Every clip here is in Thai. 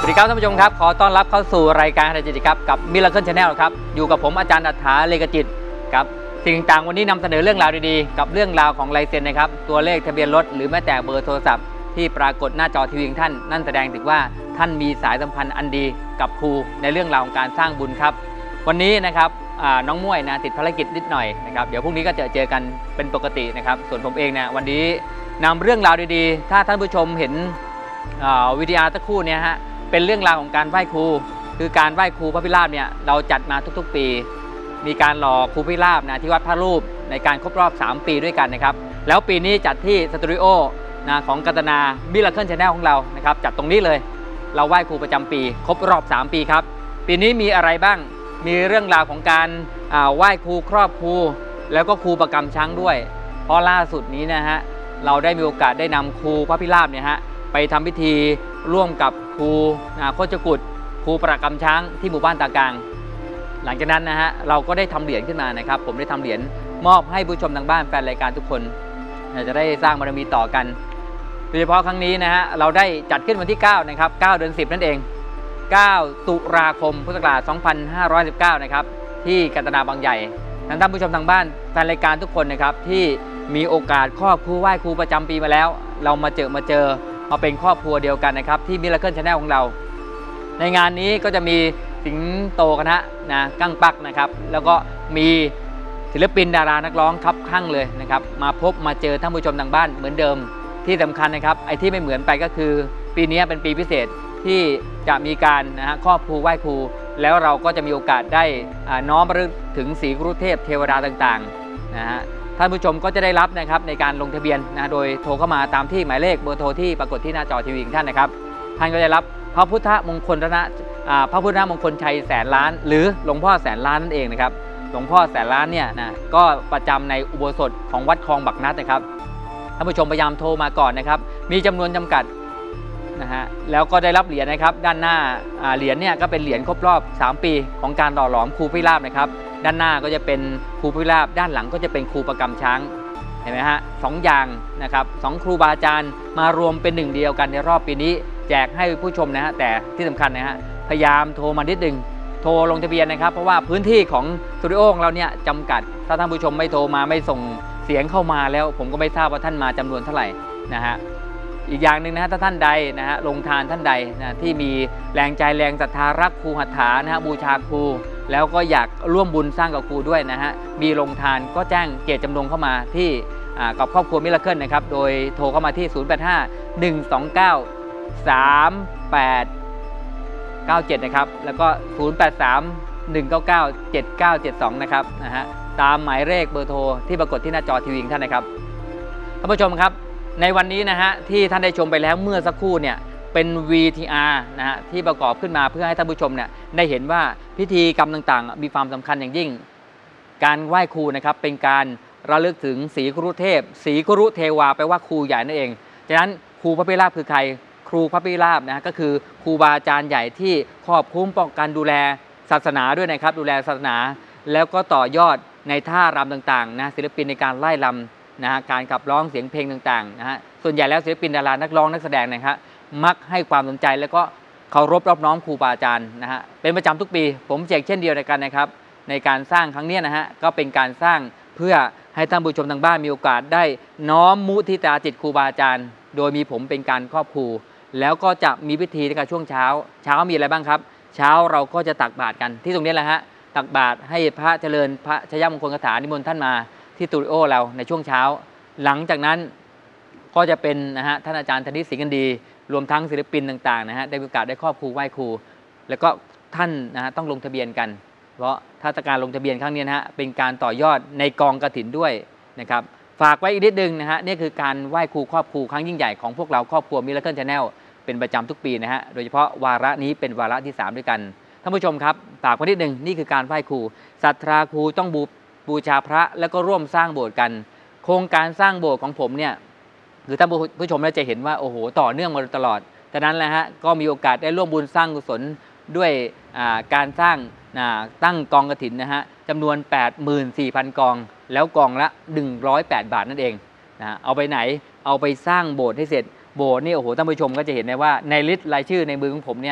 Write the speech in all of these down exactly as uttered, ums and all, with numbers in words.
สวัสดีครับท่านผู้ชมครับขอต้อนรับเข้าสู่รายการอะไรจิตครับกับ Miracle Channel ครับอยู่กับผมอาจารย์อัฏฐาเลกจิตครับสิ่งต่างวันนี้นำเสนอเรื่องราวดีๆกับเรื่องราวของลายเซ็นนะครับตัวเลขทะเบียนรถหรือแม้แต่เบอร์โทรศัพท์ที่ปรากฏหน้าจอทีวีของท่านนั่นแสดงถึงว่าท่านมีสายสัมพันธ์อันดีกับครูในเรื่องราวของการสร้างบุญครับวันนี้นะครับน้องม้วยนะติดภารกิจนิดหน่อยนะครับเดี๋ยวพรุ่งนี้ก็จะเจอกันเป็นปกตินะครับส่วนผมเองเนี่ยวันนี้นำเรื่องราวดีๆถ้าท่านผู้ชมเห็นวิดีโอตะคู่เนี่ยฮะเป็นเรื่องราวของการไหว้ครูคือการไหว้ครูพระพิราบเนี่ยเราจัดมาทุกๆปีมีการหล่อครูพิราบนะที่วัดพระรูปในการครบรอบสามปีด้วยกันนะครับแล้วปีนี้จัดที่สตูดิโอนะของกัตนา Miracle Channel ของเรานะครับจัดตรงนี้เลยเราไหว้ครูประจำปีครบรอบสามปีครับปีนี้มีอะไรบ้างมีเรื่องราวของการไหว้ครูครอบครูแล้วก็ครูประกำช้างด้วยเพราะล่าสุดนี้นะฮะเราได้มีโอกาสได้นำครูพระพิราบเนี่ยฮะไปทำพิธีร่วมกับครูโคชกุฎครูประกำช้างที่หมู่บ้านตากลางหลังจากนั้นนะฮะเราก็ได้ทำเหรียญขึ้นมานะครับผมได้ทำเหรียญมอบให้ผู้ชมทางบ้านแฟนรายการทุกคนจะได้สร้างบารมีต่อกันโดยเฉพาะครั้งนี้นะฮะเราได้จัดขึ้นวันที่เก้านะครับเก้าเดือนสิบนั่นเองเก้าตุลาคมพุทธศักราชสองพันห้าร้อยสิบเก้านะครับที่กัตนาบางใหญ่ท่านผู้ชมทางบ้านแฟนรายการทุกคนนะครับที่มีโอกาสครอบครูไหว้ครูประจำปีมาแล้วเรามาเจอมาเจอมาเป็นครอบครัวเดียวกันนะครับที่ Miracle Channel ของเราในงานนี้ก็จะมีสิงโตคณะนะกั้งปักนะครับแล้วก็มีศิลปินดารานักร้องครับข้างเลยนะครับมาพบมาเจอท่านผู้ชมทางบ้านเหมือนเดิมที่สำคัญนะครับไอ้ที่ไม่เหมือนไปก็คือปีนี้เป็นปีพิเศษที่จะมีการนะฮะครอบครูไหว้ครูแล้วเราก็จะมีโอกาสได้น้อมระลึกถึงศรีกรุเทพเทวดาต่างๆนะฮะท่านผู้ชมก็จะได้รับนะครับในการลงทะเบียนนะโดยโทรเข้ามาตามที่หมายเลขเบอร์โทรที่ปรากฏที่หน้าจอทีวีของท่านนะครับท่านก็จะรับพระพุทธมงคลรัตนะพระพุทธมงคลชัยแสนล้านหรือหลวงพ่อแสนล้านนั่นเองนะครับหลวงพ่อแสนล้านเนี่ยนะก็ประจำในอุโบสถของวัดคลองบักนัดนะครับท่านผู้ชมพยายามโทรมาก่อนนะครับมีจำนวนจำกัดนะฮะแล้วก็ได้รับเหรียญนะครับด้านหน้าเหรียญเนี่ยก็เป็นเหรียญครบรอบสามปีของการหล่อหลอมครูพิราบนะครับด้านหน้าก็จะเป็นครูพิราบด้านหลังก็จะเป็นครูประกำช้างเห็นไหมฮะสองอย่างนะครับสองครูบาอาจารย์มารวมเป็นหนึ่งเดียวกันในรอบปีนี้แจกให้ผู้ชมนะฮะแต่ที่สำคัญนะฮะพยายามโทรมานิดนึงโทรลงทะเบียนนะครับเพราะว่าพื้นที่ของสตูดิโอของเราเนี่ยจำกัดถ้าท่านผู้ชมไม่โทรมาไม่ส่งเสียงเข้ามาแล้วผมก็ไม่ทราบว่าท่านมาจำนวนเท่าไหร่นะฮะอีกอย่างหนึ่งนะฮะถ้าท่านใดนะฮะลงทานท่านใดนะที่มีแรงใจแรงศรัทธารักครูหัตถานะฮะบูชาครูแล้วก็อยากร่วมบุญสร้างกับครูด้วยนะฮะมีลงทานก็แจ้งเจตจำนงเข้ามาที่กับครอบครัวมิราเคิลนะครับโดยโทรเข้ามาที่ศูนย์ แปด ห้า หนึ่ง สอง เก้า สาม แปด เก้า เจ็ดนะครับแล้วก็ศูนย์ แปด สาม หนึ่ง เก้า เก้า เจ็ด เก้า เจ็ด สองนะครับนะฮะตามหมายเลขเบอร์โทรที่ปรากฏที่หน้าจอทีวีของท่านนะครับท่านผู้ชมครับในวันนี้นะฮะที่ท่านได้ชมไปแล้วเมื่อสักครู่เนี่ยเป็น วี ที อาร์ นะฮะที่ประกอบขึ้นมาเพื่อให้ท่านผู้ชมเนี่ยได้เห็นว่าพิธีกรรมต่างๆมีความสำคัญอย่างยิ่งการไหว้ครูนะครับเป็นการระลึกถึงศรีครุเทพศรีครุเทวาแปลว่าครูใหญ่นั่นเองฉะนั้นครูพระพิราบคือใครครูพระพิราบนะก็คือครูบาอาจารย์ใหญ่ที่ครอบคลุมป้องกันดูแลศาสนาด้วยนะครับดูแลศาสนาแล้วก็ต่อยอดในท่ารำต่างๆนะศิลปินในการไล่รำนะฮะการขับร้องเสียงเพลงต่างๆนะฮะส่วนใหญ่แล้วศิลปินดารานักร้องนักแสดงนะครับมักให้ความสนใจแล้วก็เคารพรอบน้อมครูบาอาจารย์นะฮะเป็นประจำทุกปีผมแจกเช่นเดียวกันนะครับในการสร้างครั้งนี้นะฮะก็เป็นการสร้างเพื่อให้ท่านผู้ชมทางบ้านมีโอกาสได้น้อมมุทิตาจิตครูบาอาจารย์โดยมีผมเป็นการครอบครูแล้วก็จะมีพิธีในการช่วงเช้าเช้ามีอะไรบ้างครับเช้าเราก็จะตักบาตรกันที่ตรงนี้แหละฮะตักบาตรให้พระเจริญพระชยมงคลคาถานิมนต์ท่านมาที่สตูดิโอเราในช่วงเช้าหลังจากนั้นก็จะเป็นนะฮะท่านอาจารย์ธนิตศรีกันดีรวมทั้งศิลปินต่างๆนะฮะได้มีโอกาสได้ครอบครูไหว้ครูแล้วก็ท่านนะฮะต้องลงทะเบียนกันเพราะถ้าการลงทะเบียนครั้งนี้นะฮะเป็นการต่อยอดในกองกฐินด้วยนะครับฝากไว้อีกนิดนึงนะฮะนี่คือการไหว้ครูครอบครูครั้งยิ่งใหญ่ของพวกเราครอบครัว Miracle Channel เป็นประจำทุกปีนะฮะโดยเฉพาะวาระนี้เป็นวาระที่สามด้วยกันท่านผู้ชมครับฝากไว้นิดนึงนี่คือการไหว้ครูศรัทธาครูต้องบูบูชาพระแล้วก็ร่วมสร้างโบสถ์กันโครงการสร้างโบสถ์ของผมเนี่ยคือท่านผู้ชมจะเห็นว่าโอ้โหต่อเนื่องมาตลอดฉะนั้นแหละฮะก็มีโอกาสได้ร่วมบุญสร้างกุศลด้วยการสร้างตั้งกองกฐินนะฮะจำนวน แปดหมื่นสี่พัน กองแล้วกองละหนึ่งร้อยแปดบาทนั่นเองนะเอาไปไหนเอาไปสร้างโบสถ์ให้เสร็จโบสถ์นี่โอ้โหท่านผู้ชมก็จะเห็นได้ว่าในลิสต์รายชื่อในมือของผมเนี่ย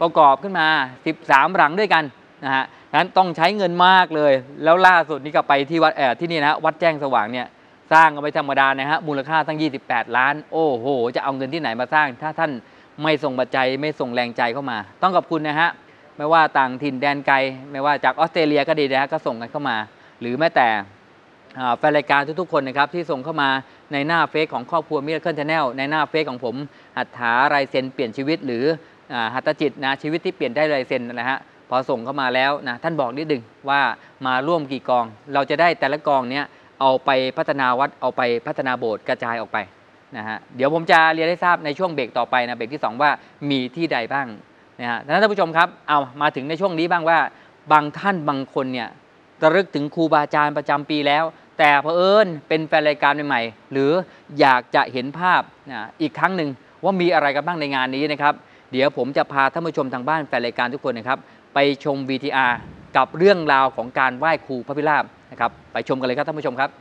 ประกอบขึ้นมาสิบสามหลังด้วยกันนะฮะนั้นต้องใช้เงินมากเลยแล้วล่าสุดนี้ก็ไปที่วัดแอที่นี่นะวัดแจ้งสว่างเนี่ยสร้างกันไม่ธรรมดานะฮะมูลค่าตั้งยี่สิบแปดล้านโอ้โหจะเอาเงินที่ไหนมาสร้างถ้าท่านไม่ส่งปัจจัยไม่ส่งแรงใจเข้ามาต้องขอบคุณนะฮะไม่ว่าต่างถิ่นแดนไกลไม่ว่าจากออสเตรเลียก็ดีนะฮะก็ส่งกันเข้ามาหรือแม้แต่แฟนรายการทุกๆคนนะครับที่ส่งเข้ามาในหน้าเฟซของครอบครัวมิราเคิล Channel ในหน้าเฟซของผมหัตถาลายเซ็นเปลี่ยนชีวิตหรือหัตถจิตนะชีวิตที่เปลี่ยนได้ลายเซ็นนะฮะพอส่งเข้ามาแล้วนะท่านบอกนิดนึงว่ามาร่วมกี่กองเราจะได้แต่ละกองเนี้ยเอาไปพัฒนาวัดเอาไปพัฒนาโบสถ์กระจายออกไปนะฮะเดี๋ยวผมจะเรียนให้ทราบในช่วงเบรกต่อไปนะเบรกที่สองว่ามีที่ใดบ้างนะฮะท่านผู้ชมครับเอามาถึงในช่วงนี้บ้างว่าบางท่านบางคนเนี่ยระลึกถึงครูบาอาจารย์ประจำปีแล้วแต่เผอิญเป็นแฟนรายการใหม่ๆหรืออยากจะเห็นภาพนะอีกครั้งหนึ่งว่ามีอะไรกันบ้างในงานนี้นะครับเดี๋ยวผมจะพาท่านผู้ชมทางบ้านแฟนรายการทุกคนนะครับไปชม วี ที อาร์ กับเรื่องราวของการไหว้ครูพระพิราบนะครับไปชมกันเลยครับท่านผู้ชมครับ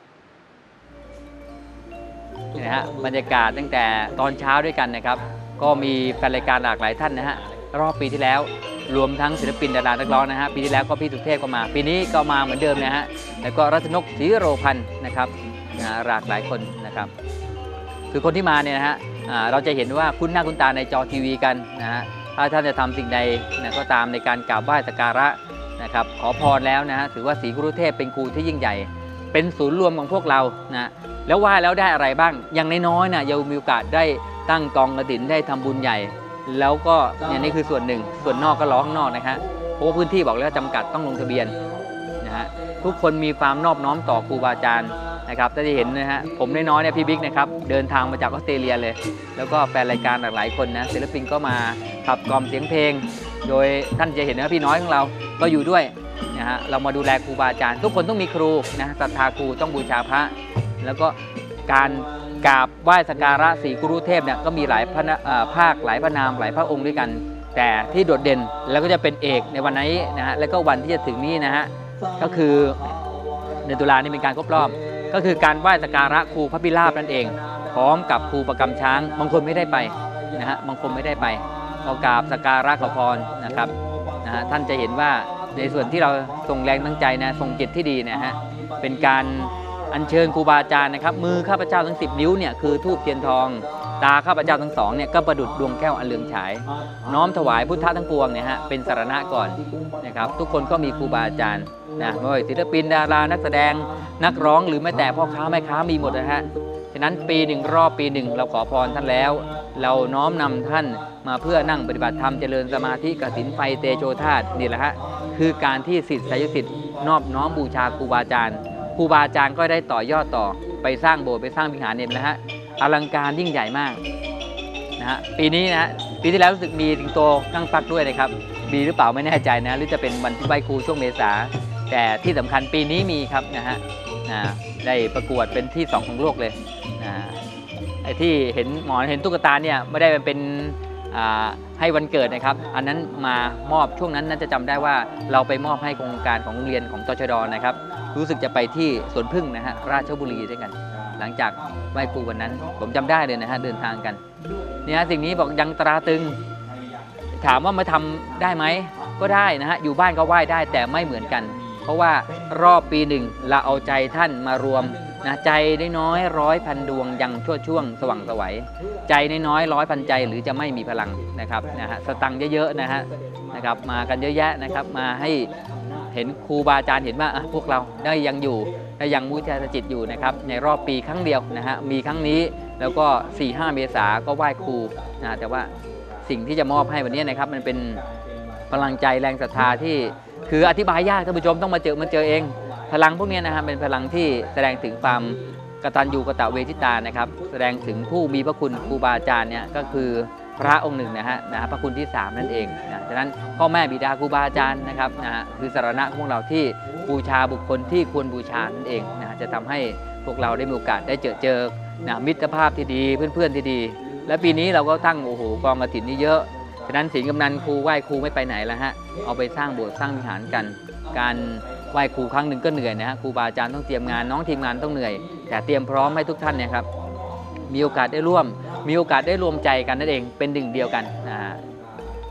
นี่นะฮะบรรยากาศตั้งแต่ตอนเช้าด้วยกันนะครับก็มีแฟนรายการหลากหลายท่านนะฮะรอบปีที่แล้วรวมทั้งศิลปินดารานักร้องนะฮะปีที่แล้วก็พี่สุเทพก็มาปีนี้ก็มาเหมือนเดิมนะฮะแล้วก็รัตนกศรีโรพันธ์นะครับนะหลากหลายคนนะครับคือคนที่มาเนี่ยนะฮะเราจะเห็นว่าคุ้นหน้าคุ้นตาในจอทีวีกันนะฮะถ้าท่านจะทำสิ่งใดนะก็ตามในการกราบไหว้สักการะนะครับขอพรแล้วนะฮะถือว่าศรีกุรุเทพเป็นครูที่ยิ่งใหญ่เป็นศูนย์รวมของพวกเรานะแล้วไหว้แล้วได้อะไรบ้างอย่างน้อยๆนะยังมีโอกาสได้ตั้งกองกฐินได้ทำบุญใหญ่แล้วก็เนี่ยนี่คือส่วนหนึ่งส่วนนอกก็ร้องนอกนะฮะเพราะว่าพื้นที่บอกแล้วจำกัดต้องลงทะเบียนนะฮะทุกคนมีความนอบน้อมต่อครูบาอาจารย์นะครับจะได้เห็นนะฮะผมน้อยๆเนี่ยพี่บิ๊กนะครับเดินทางมาจากออสเตรเลียเลยแล้วก็แฟนรายการหลายๆคนนะศิลปินก็มาขับกล่อมเสียงเพลงโดยท่านจะเห็นนะพี่น้อยของเราก็อยู่ด้วยนะฮะเรามาดูแลครูบาอาจารย์ทุกคนต้องมีครูนะศรัทธาครูต้องบูชาพระแล้วก็การกราบไหว้สักการะศรีกุรุเทพเนี่ยก็มีหลายพระภาคหลายพระนามหลายพระองค์ด้วยกันแต่ที่โดดเด่นแล้วก็จะเป็นเอกในวันนี้นะฮะแล้วก็วันที่จะถึงนี้นะฮะก็คือเดือนตุลานี่เป็นการครบรอบก็คือการไหว้สักการะครูพระพิราบนั่นเองพร้อมกับครูประกำช้างบางคนไม่ได้ไปนะฮะบางคนไม่ได้ไปก็กราบสักการะขอพรนะครับนะฮะท่านจะเห็นว่าในส่วนที่เราส่งแรงตั้งใจนะส่งจิตที่ดีนะฮะเป็นการอัญเชิญครูบาอาจารย์นะครับมือข้าพเจ้าทั้งสิบนิ้วเนี่ยคือธูปเทียนทองตาข้าพเจ้าทั้งสองเนี่ยก็ประดุจดวงแก้วอันเลืองฉายน้อมถวายพุทธะทั้งปวงเนี่ยฮะเป็นสรณะก่อนนะครับทุกคนก็มีครูบาอาจารย์นะไม่ว่าศิลปินดารานักแสดงนักร้องหรือแม้แต่พ่อค้าแม่ค้ามีหมดนะฮะฉะนั้นปีหนึ่งรอบปีหนึ่งเราขอพรท่านแล้วเราน้อมนำท่านมาเพื่อนั่งปฏิบัติธรรมเจริญสมาธิกสินไฟเตโชธาตุนี่แหละฮะคือการที่ศิษย์สายศิษย์นอบน้อมบูชาครูบาอาจารย์ครูบาอาจารย์ก็ได้ต่อยอดต่อไปสร้างโบสถ์ไปสร้างวิหารเนี่ยนะฮะอลังการยิ่งใหญ่มากนะฮะปีนี้นะปีที่แล้วรู้สึกมีสิงโตนั่งฟักด้วยนะครับมีหรือเปล่าไม่แน่ใจนะหรือจะเป็นวันที่ไหว้ครูช่วงเมษาแต่ที่สำคัญปีนี้มีครับนะฮะได้ประกวดเป็นที่สองของโลกเลยนะไอ้ที่เห็นหมอเห็นตุ๊กตาเนี่ยไม่ได้เป็นให้วันเกิดนะครับอันนั้นมามอบช่วงนั้นน่าจะจำได้ว่าเราไปมอบให้โครงการของโรงเรียนของตชด.นะครับรู้สึกจะไปที่สวนพึ่งนะฮะราชบุรีด้วยกันหลังจากไหว้ครูวันนั้นผมจำได้เลยนะฮะเดินทางกันเนี่ยสิ่งนี้บอกยังตราตึงถามว่ามาทำได้ไหมก็ได้นะฮะอยู่บ้านก็ไหว้ได้แต่ไม่เหมือนกันเพราะว่ารอบปีหนึ่งเราเอาใจท่านมารวมนะใจน้อยร้อยพันดวงยังชั่วช่วงสว่างไสวใจน้อยร้อยพันใจหรือจะไม่มีพลังนะครับนะฮะสตังค์เยอะๆนะฮะนะครับมากันเยอะแยะนะครับมาให้เห็นครูบาอาจารย์เห็นว่าพวกเราได้ยังอยู่ได้ยังมุทิตาจิตอยู่นะครับในรอบปีครั้งเดียวนะฮะมีครั้งนี้แล้วก็ สี่ห้า เมษาก็ไหว้ครูนะแต่ว่าสิ่งที่จะมอบให้วันนี้นะครับมันเป็นพลังใจแรงศรัทธาที่คืออธิบายยากท่านผู้ชมต้องมาเจอมาเจอเองพลังพวกนี้นะฮะเป็นพลังที่แสดงถึงความกตัญญูกตเวทิตานะครับแสดงถึงผู้มีพระคุณครูบาอาจารย์เนี่ยก็คือพระองค์หนึ่งนะฮะนะพระคุณที่สามนั่นเองนะฉะนั้นพ่อแม่บิดาครูบาอาจารย์นะครับนะฮะคือสรณะของเราที่บูชาบุคคลที่ควรบูชานั่นเองนะจะทำให้พวกเราได้มีโอกาสได้เจอเจอนะมิตรภาพที่ดีเพื่อนๆที่ดีและปีนี้เราก็ตั้งโอ้โหกองกฐินนี่เยอะฉะนั้นศีลกำนันครูไหว้ครูไม่ไปไหนแล้วฮะเอาไปสร้างโบสถ์สร้างวิหารกันการไหว้ครูครั้งหนึ่งก็เหนื่อยนะฮะครูบาอาจารย์ต้องเตรียมงานน้องทีมงานต้องเหนื่อยแต่เตรียมพร้อมให้ทุกท่านเนี่ยครับมีโอกาสได้ร่วมมีโอกาสได้รวมใจกันนั่นเองเป็นหนึ่งเดียวกันนะ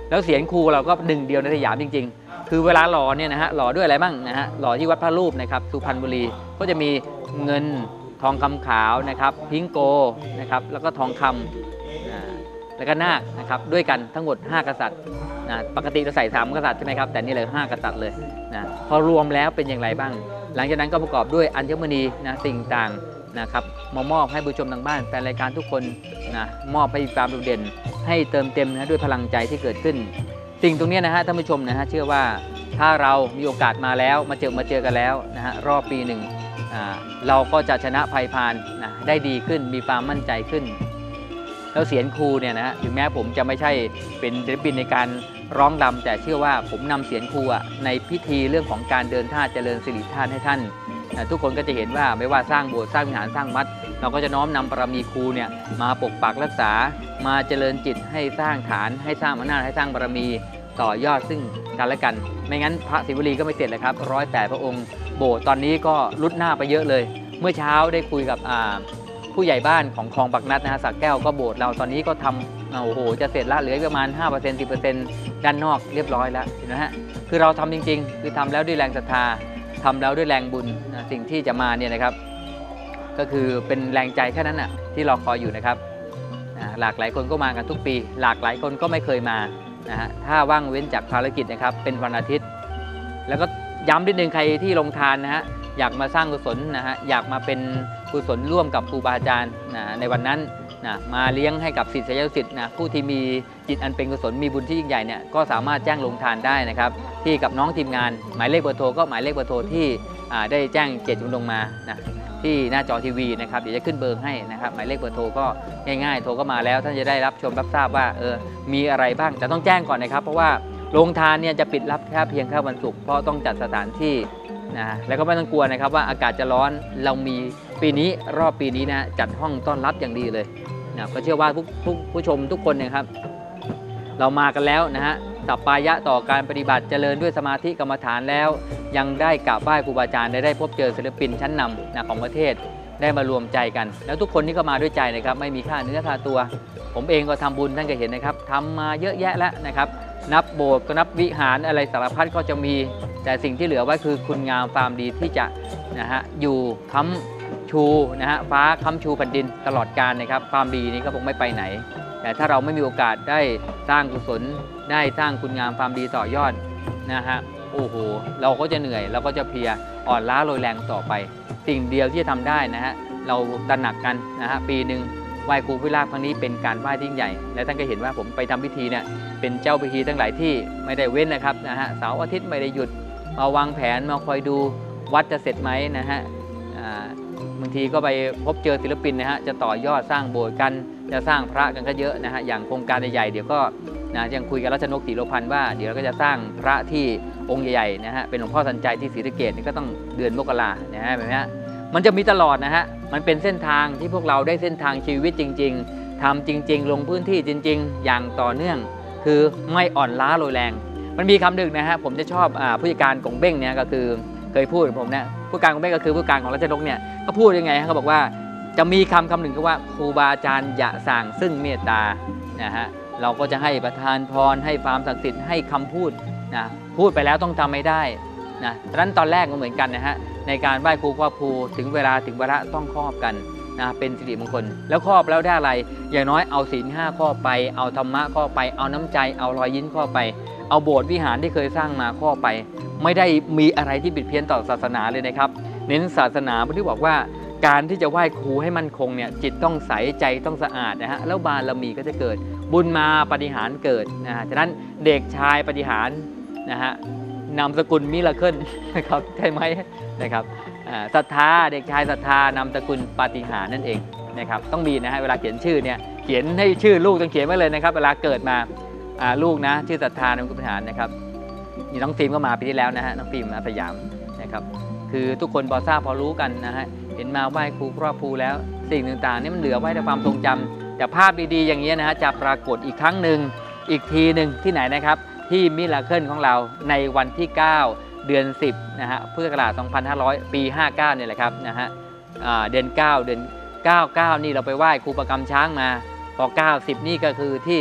แล้วเสียนครูเราก็หนึ่งเดียวในสยามจริงๆคือเวลาหล่อเนี่ยนะฮะหล่อด้วยอะไรบ้างนะฮะหล่อที่วัดพระรูปนะครับสุพรรณบุรีก็จะมีเงินทองคำขาวนะครับพิงโกนะครับแล้วก็ทองคำแล้วก็นาคนะครับด้วยกันทั้งหมดห้ากษัตริย์นะปกติเราใส่สามกษัตริย์ใช่ไหมครับแต่นี่เลยห้ากษัตริย์เลยนะพอรวมแล้วเป็นอย่างไรบ้างหลังจากนั้นก็ประกอบด้วยอัญมณีนะสิ่งต่างนะครับมามอบให้ผู้ชมทางบ้านแฟนรายการทุกคนนะมอบให้ความโดดเด่นให้เติมเต็มนะด้วยพลังใจที่เกิดขึ้นสิ่งตรงนี้นะฮะท่านผู้ชมนะฮะเชื่อว่าถ้าเรามีโอกาสมาแล้วมาเจอมาเจอกันแล้วนะฮะรอบปีหนึ่งเราก็จะชนะภัยพานนะได้ดีขึ้นมีความมั่นใจขึ้นแล้วเสียงครูเนี่ยนะฮะถึงแม้ผมจะไม่ใช่เป็นศิลปินในการร้องรำแต่เชื่อว่าผมนำเสียงครูในพิธีเรื่องของการเดินท่าเจริญสิริธาตุให้ท่านทุกคนก็จะเห็นว่าไม่ว่าสร้างโบสถ์สร้างวิหารสร้างวัดเราก็จะน้อมนำบารมีครูเนี่ยมาปกปักรักษามาเจริญจิตให้สร้างฐานให้สร้างอำนาจให้สร้างบารมีต่อยอดซึ่งกันและกันไม่งั้นพระศิวลีก็ไม่เสร็จเลยครับร้อยแปดพระองค์โบสถ์ตอนนี้ก็ลุดหน้าไปเยอะเลยเมื่อเช้าได้คุยกับผู้ใหญ่บ้านของคลองปักนัดนะฮะสักแก้วก็โบสถ์เราตอนนี้ก็ทำโอ้โหจะเสร็จละเหลือประมาณ ห้าเปอร์เซ็นต์ สิบเปอร์เซ็นต์ ด้านนอกเรียบร้อยแล้วเห็นไหมฮะคือเราทำจริงๆคือทำแล้วด้วยแรงศรัทธาทำแล้วด้วยแรงบุญนะสิ่งที่จะมาเนี่ยนะครับก็คือเป็นแรงใจแค่นั้นน่ะที่เราคอยอยู่นะครับหลากหลายคนก็มากันทุกปีหลากหลายคนก็ไม่เคยมานะฮะถ้าว่างเว้นจากภารกิจนะครับเป็นวันอาทิตย์แล้วก็ย้ำนิดนึงใครที่ลงทานนะฮะอยากมาสร้างกุศลนะฮะอยากมาเป็นกุศลร่วมกับครูบาอาจารย์นะในวันนั้นนะมาเลี้ยงให้กับศิษยานุศิษย์นะผู้ที่มีจิตอันเป็นกุศลมีบุญที่ยิ่งใหญ่เนี่ยก็สามารถแจ้งลงทานได้นะครับที่กับน้องทีมงานหมายเลขเบอร์โทรก็หมายเลขเบอร์โทรที่ได้แจ้งเจตจำนงมานะที่หน้าจอทีวีนะครับเดี๋ยวจะขึ้นเบอร์ให้นะครับหมายเลขเบอร์โทรก็ง่ายๆโทรก็มาแล้วท่านจะได้รับชมรับทราบว่าเออมีอะไรบ้างแต่ต้องแจ้งก่อนนะครับเพราะว่าโรงทานเนี่ยจะปิดรับแค่เพียงแค่วันศุกร์เพราะต้องจัดสถานที่นะแล้วก็ไม่ต้องกลัวนะครับว่าอากาศจะร้อนเรามีปีนี้รอบปีนี้นะจัดห้องต้อนรับอย่างดีเลยนะก็เชื่อว่าผู้ผู้ผู้ชมทุกคนเนี่ยครับเรามากันแล้วนะฮะสัปปายะต่อการปฏิบัติเจริญด้วยสมาธิกรรมฐานแล้วยังได้กราบไหว้ครูบาอาจารย์ได้ได้พบเจอศิลปินชั้นนำนะของประเทศได้มารวมใจกันแล้วทุกคนนี่ก็มาด้วยใจนะครับไม่มีค่าเนื้อค่าตัวผมเองก็ทำบุญท่านก็เห็นนะครับทำมาเยอะแยะแล้วนะครับนับโบสถ์ก็นับวิหารอะไรสารพัดก็จะมีแต่สิ่งที่เหลือไว้คือคุณงามความดีที่จะนะฮะอยู่ค้ำชูนะฮะฟ้าค้ำชูแผ่นดินตลอดกาลนะครับความดีนี้ก็คงไม่ไปไหนแต่ถ้าเราไม่มีโอกาสได้สร้างกุศลได้สร้างคุณงามความดีต่อยอดนะฮะโอ้โหเราก็จะเหนื่อยเราก็จะเพลียอ่อนล้าโรยแรงต่อไปสิ่งเดียวที่จะทำได้นะฮะเราตระหนักกันนะฮะปีหนึ่งไหว้ครูพิราบครั้งนี้เป็นการไหว้ที่ยิ่งใหญ่และท่านก็เห็นว่าผมไปทำพิธีเนี่ยเป็นเจ้าพิธีทั้งหลายที่ไม่ได้เว้นนะครับนะฮะเสาร์อาทิตย์ไม่ได้หยุดมาวางแผนมาคอยดูวัดจะเสร็จไหมนะฮะบางทีก็ไปพบเจอศิลปินนะฮะจะต่อยอดสร้างโบสถ์กันจะสร้างพระกันก็เยอะนะฮะอย่างโครงการใหญ่ๆเดี๋ยวก็นะยังคุยกับรัชนกศรีโลพันธ์ว่าเดี๋ยวเราก็จะสร้างพระที่องค์ใหญ่ๆนะฮะเป็นหลวงพ่อสัญชัยที่ศรีสะเกษนี่ก็ต้องเดือนมกรานะฮะแบบนี้มันจะมีตลอดนะฮะมันเป็นเส้นทางที่พวกเราได้เส้นทางชีวิตจริงๆทำจริงๆลงพื้นที่จริงๆอย่างต่อเนื่องคือไม่อ่อนล้าโรยแรงมันมีคำหนึ่งนะฮะผมจะชอบผู้จัดการกงเบ้งเนี่ยก็คือเคยพูดผมเนี่ยผู้การกงเบ้งก็คือผู้การของรัชนกเนี่ยเขาพูดยังไงเขาบอกว่าจะมีคำคำหนึ่งก็ว่าครูบาอาจารย์อย่าสั่งซึ่งเมตตานะฮะเราก็จะให้ประทานพรให้ความศักดิ์สิทธิ์ให้คำพูดนะพูดไปแล้วต้องทำไม่ได้นะดังนั้นตอนแรกก็เหมือนกันนะฮะในการไหว้ครูครอบครูถึงเวลาถึงวาระต้องครอบกันนะเป็นสิริมงคลแล้วครอบแล้วได้อะไรอย่างน้อยเอาศีลห้าข้อไปเอาธรรมะข้อไปเอาน้ำใจเอารอยยิ้มข้อไปเอาโบสถ์วิหารที่เคยสร้างมาข้อไปไม่ได้มีอะไรที่ผิดเพี้ยนต่อศาสนาเลยนะครับเน้นศาสนาที่บอกว่าการที่จะไหว้ครูให้มั่นคงเนี่ยจิตต้องใสใจต้องสะอาดนะฮะแล้วบารมีก็จะเกิดบุญมาปฏิหารเกิดนะฮะฉะนั้นเด็กชายปฏิหารนะฮะนามสกุลมิราเคิลนะครับใช่ไหมนะครับศรัทธาเด็กชายศรัทธานามสกุลปาฏิหาริย์นั่นเองนะครับต้องมีนะฮะเวลาเขียนชื่อเนี่ยเขียนให้ชื่อลูกต้องเขียนไว้เลยนะครับเวลาเกิดมาลูกนะชื่อศรัทธานามสกุลปาฏิหาริย์นะครับนี่น้องฟิล์มก็มาปีที่แล้วนะฮะน้องฟิล์มอาสยามนะครับคือทุกคนพอทราบพอรู้กันนะฮะเห็นมาไหว้ครูครอบครูแล้วสิ่งต่างๆนี่มันเหลือไว้ในความทรงจำแต่ภาพดีๆอย่างนี้นะฮะจะปรากฏอีกครั้งหนึ่งอีกทีหนึ่งที่ไหนนะครับที่มิราเคิลของเราในวันที่เก้าเดือนสิบนะฮะพุทธศักราชสองพันห้าร้อยปีห้าเก้าเนี่ยแหละครับนะฮะเดือนเก้าเดือนเก้า เก้านี่เราไปไหว้ครูประกำช้างมาพอเก้า สิบนี่ก็คือที่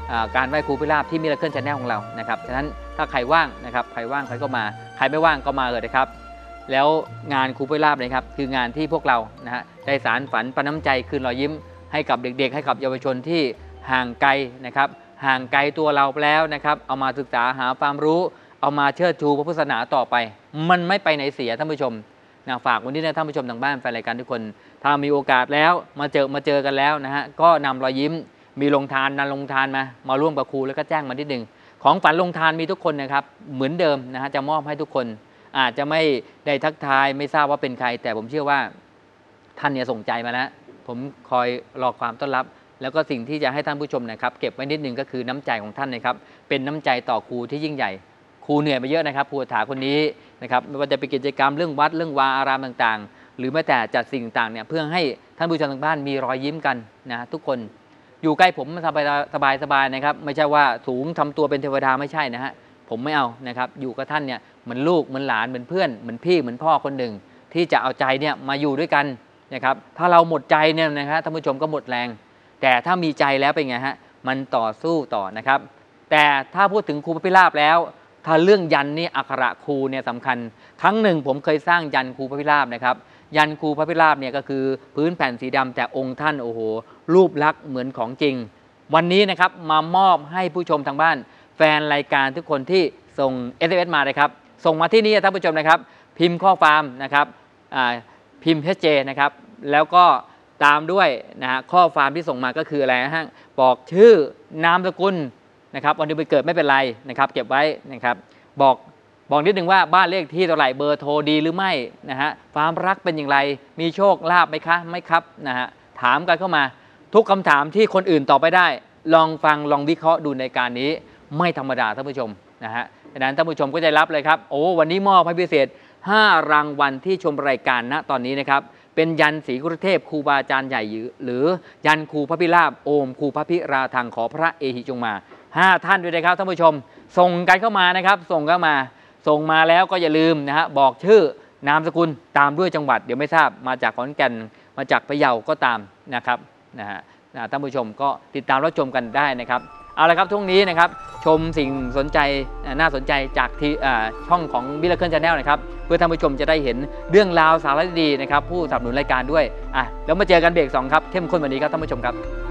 การไหว้ครูพิราบที่มิราเคิล Channel ของเรานะครับฉะนั้นถ้าใครว่างนะครับใครว่างใครก็มาใครไม่ว่างก็มาเลยนะครับแล้วงานครูพิราบนะครับคืองานที่พวกเรานะฮะได้สารฝันปันน้ำใจคืนรอยยิ้มให้กับเด็กๆให้กับเยาวชนที่ห่างไกลนะครับห่างไกลตัวเราแล้วนะครับเอามาศึกษาหาความรู้เอามาเชิดชูพระพุทธศาสนาต่อไปมันไม่ไปไหนเสียท่านผู้ชมนะฝากวันนี้นะท่านผู้ชมทางบ้านแฟนรายการทุกคนถ้ามีโอกาสแล้วมาเจอมาเจอกันแล้วนะฮะก็นำรอยยิ้มมีลงทานนันลงทานมามาร่วมกับครูแล้วก็แจ้งมานิดหนึ่งของฝันลงทานมีทุกคนนะครับเหมือนเดิมนะฮะจะมอบให้ทุกคนอาจจะไม่ได้ทักทายไม่ทราบว่าเป็นใครแต่ผมเชื่อว่าท่านเนี่ยส่งใจมาแล้วผมคอยรอความต้อนรับแล้วก็สิ่งที่จะให้ท่านผู้ชมนะครับเก็บไว้นิดนึงก็คือน้ำใจของท่านนะครับเป็นน้ำใจต่อครูที่ยิ่งใหญ่ครูเหนื่อยมาเยอะนะครับครูถาคนนี้นะครับไม่ว่าจะเป็นกิจกรรมเรื่องวัดเรื่องวาอารามต่างๆหรือแม้แต่จัดสิ่งต่างๆเนี่ยเพื่อให้ท่านผู้ชมทางบ้านมีรอยยิ้มกันนะทุกคนอยู่ใกล้ผมสบายสบายสบายนะครับไม่ใช่ว่าสูงทำตัวเป็นเทวดาไม่ใช่นะฮะผมไม่เอานะครับอยู่กับท่านเนี่ยเหมือนลูกเหมือนหลานเหมือนเพื่อนเหมือนพี่เหมือนพ่อคนหนึ่งที่จะเอาใจเนี่ยมาอยู่ด้วยกันนะครับถ้าเราหมดใจเนี่ยนะครับท่านผู้ชมก็หมดแรงแต่ถ้ามีใจแล้วเป็นไงฮะมันต่อสู้ต่อนะครับแต่ถ้าพูดถึงครูพระพิราบแล้วถ้าเรื่องยันนี่อักขระครูเนี่ยสำคัญครั้งหนึ่งผมเคยสร้างยันครูพระพิราบนะครับยันครูพระพิราบเนี่ยก็คือพื้นแผ่นสีดำแต่องค์ท่านโอ้โหรูปลักษณ์เหมือนของจริงวันนี้นะครับมามอบให้ผู้ชมทางบ้านแฟนรายการทุกคนที่ส่ง เอส เอ็ม เอส มาเลยครับส่งมาที่นี่ท่านผู้ชมนะครับพิมพ์ข้อความนะครับพิมพ์ เอช เจ นะครับแล้วก็ตามด้วยนะฮะข้อความที่ส่งมาก็คืออะไรนะฮะบอกชื่อนามสกุลนะครับวันเดือนปีเกิดไม่เป็นไรนะครับเก็บไว้นะครับบอกบอกนิดนึงว่าบ้านเลขที่เท่าไหร่เบอร์โทรดีหรือไม่นะฮะความรักเป็นอย่างไรมีโชคลาภไหมคะไม่ครับนะฮะถามกันเข้ามาทุกคำถามที่คนอื่นตอบไปได้ลองฟังลองวิเคราะห์ดูในการนี้ไม่ธรรมดาท่านผู้ชมนะฮะดังนั้นท่านผู้ชมก็จะรับเลยครับโอ้วันนี้มอบให้พิเศษห้ารางวัลที่ชมรายการณตอนนี้นะครับเป็นยันศรีกุรุเทพครูบาอาจารย์ใหญ่หรือยันครูพระพิราบโอมครูพระพิราทังขอพระเอหิจงมาห้าท่านด้วยนะครับท่านผู้ชมส่งกันเข้ามานะครับส่งเข้ามาส่งมาแล้วก็อย่าลืมนะฮะบอกชื่อนามสกุลตามด้วยจังหวัดเดี๋ยวไม่ทราบมาจากขอนแก่นมาจากพะเยาก็ตามนะครับนะฮะท่านผู้ชมก็ติดตามรับชมกันได้นะครับเอาละครับช่วงนี้นะครับชมสิ่งสนใจน่าสนใจจากที่ช่องของ Miracle Channel นะครับเพื่อท่านผู้ชมจะได้เห็นเรื่องราวสาระดีๆนะครับผู้สนับสนุนรายการด้วยอ่ะแล้วมาเจอกันเบรกสองครับเข้มข้นวันนี้ครับท่านผู้ชมครับ